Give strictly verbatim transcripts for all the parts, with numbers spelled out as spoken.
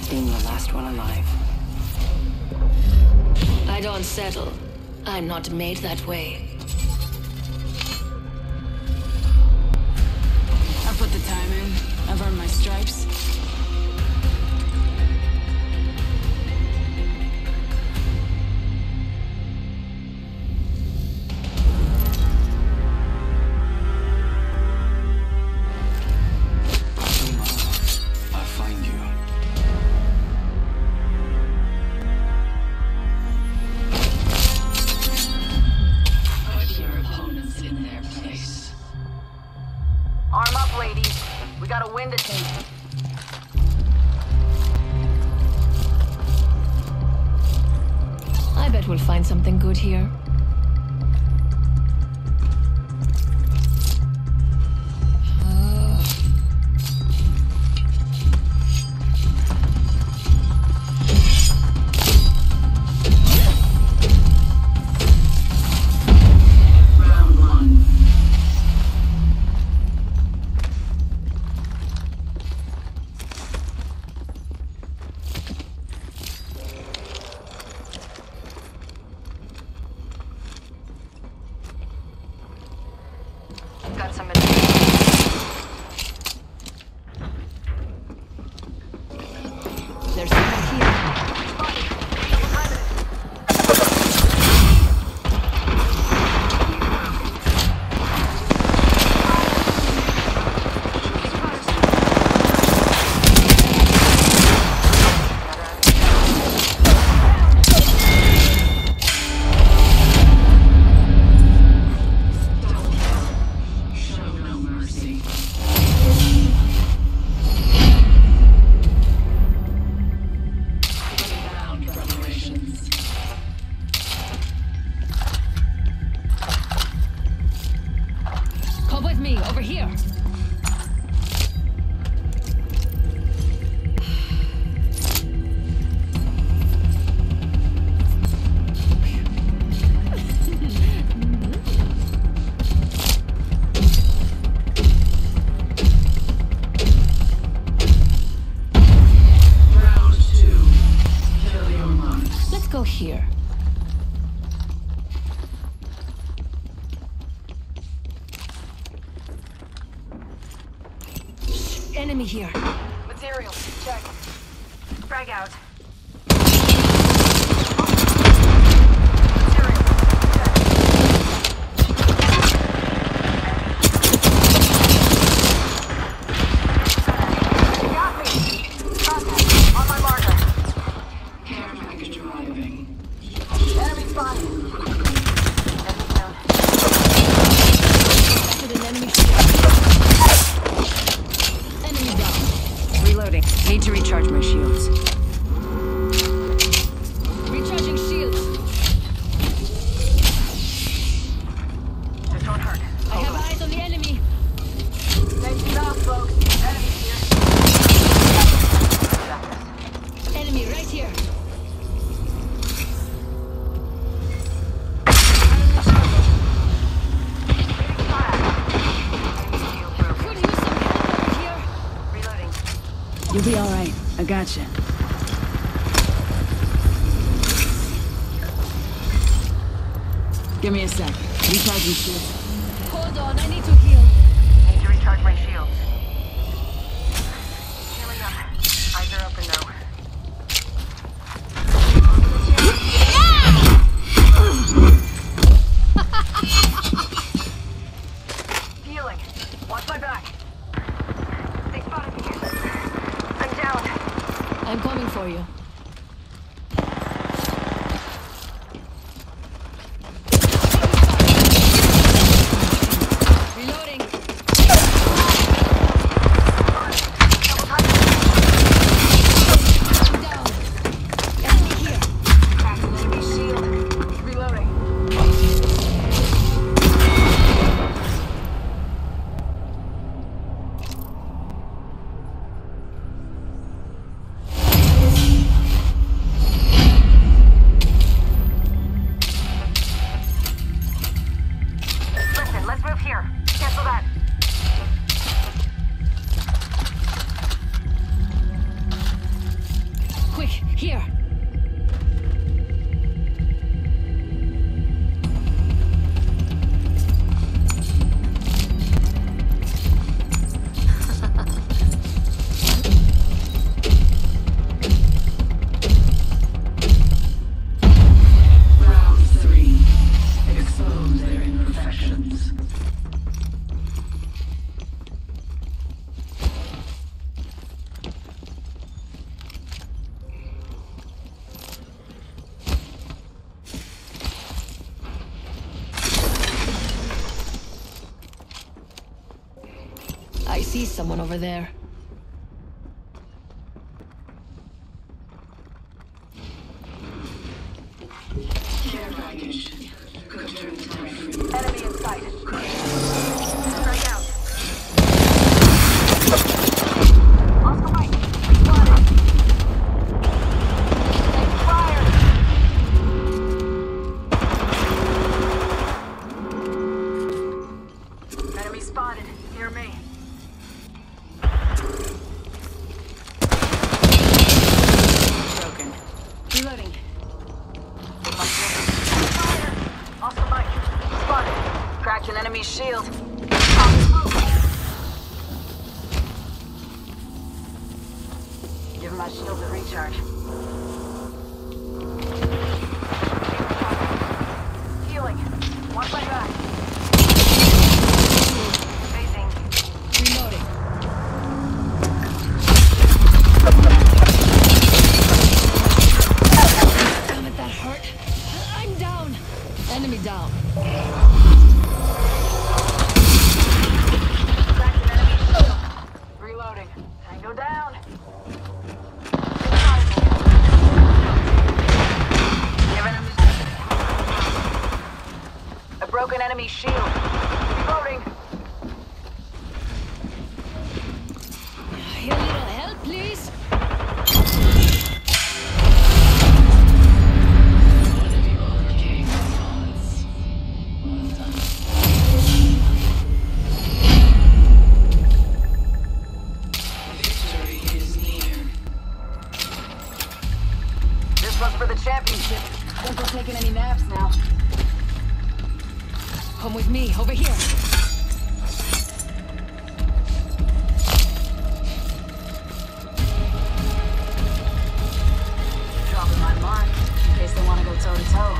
being the last one alive. I don't settle. I'm not made that way. I put the time in. I've earned my stripes. Arm up, ladies. We got a win to take. I bet we'll find something good here. Got some material. There's someone here. Come with me, over here. Round two. Kill your marks. Let's go here. Enemy here. Material. Check. Frag out. Need to recharge my shields. Recharging shields. This won't hurt. I have eyes on the enemy. Take it off, folks. Enemy here. Enemy right here. Could use some help over here. Reloading. You'll be alright. I gotcha. Give me a sec. Recharging shields. Hold on, I need to heal. I need to recharge my shields. Healing up. Eyes are open now. Healing. Watch my back. They spotted me. I'm down. I'm coming for you. Reloading. I'm down. Enemy here. Enemy shield. Reloading. I see someone over there. Care package. Good turn time. Enemy in sight. Strike out. Oscar Mike. Spotted. Take fire. Enemy spotted. Near me. Broken. Reloading. Fire. Oscar Mike. Spotted. Cracked an enemy's shield. Give him my shield to recharge. Healing. Watch my back. Facing. Reloading. Damn it, that hurt. I'm down. Enemy down. Cracked an enemy's shield. Reloading. Tango down. Give enemy. A broken enemy shield. Reloading. Here, little help, please. Victory is near. This one's for the championship. Don't go taking any naps now. Come with me, over here. Dropping my mark in case they want to go toe to toe.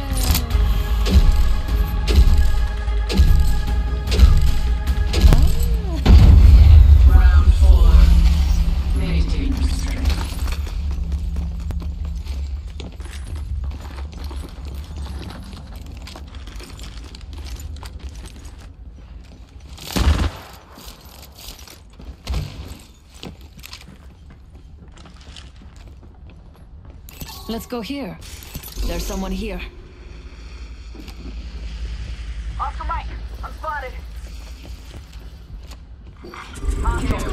Round four. Maintain strength. Let's go here. There's someone here. Oscar Mike, I'm spotted. Hostile.